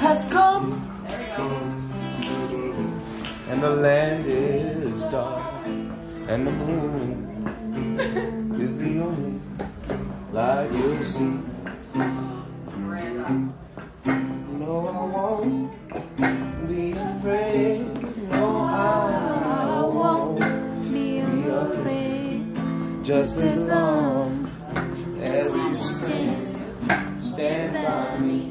has come, and the land is dark, and the moon is the only light you'll see. No, I won't be afraid. No, I won't be afraid. Just as long as you stand by me.